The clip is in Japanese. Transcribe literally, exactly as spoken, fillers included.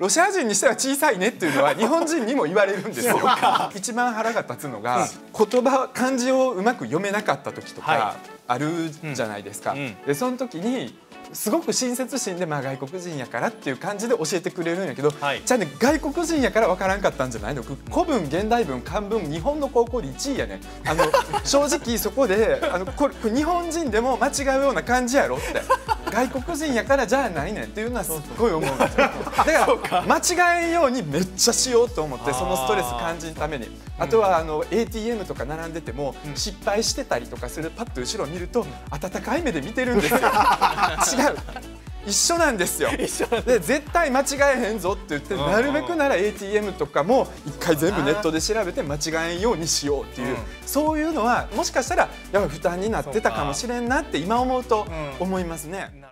ロシア人にしては小さいねっていうのは日本人にも言われるんですよ。一番腹が立つのが、言葉漢字をうまく読めなかった時とかあるじゃないですか。でその時にすごく親切心で、まあ、外国人やからっていう感じで教えてくれるんやけど、はい、じゃあね、外国人やから分からんかったんじゃないの。古文、現代文、漢文、日本の高校でいちいやね。あの正直そこであのこれ日本人でも間違うような感じやろって。外国人やからじゃあないねんっていうのはすっごい思うんですよ。だから間違えんようにめっちゃしようと思って、そのストレス感じるために。あとはあの エーティーエム とか並んでても失敗してたりとかする、パッと後ろを見ると温かい目で見てるんですよ。違う、一緒なんですよ。で絶対間違えへんぞって言って、なるべくなら エーティーエム とかも一回全部ネットで調べて間違えんようにしようっていう、そういうのはもしかしたらやっぱ負担になってたかもしれんなって今思うと思いますね。